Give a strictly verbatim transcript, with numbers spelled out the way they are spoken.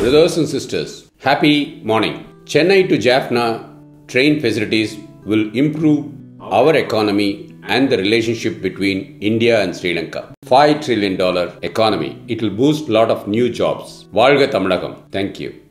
Brothers and sisters, happy morning. Chennai to Jaffna train facilities will improve our economy and the relationship between India and Sri Lanka. five trillion dollar economy. It will boost a lot of new jobs. Valga Tamil Nadu. Thank you.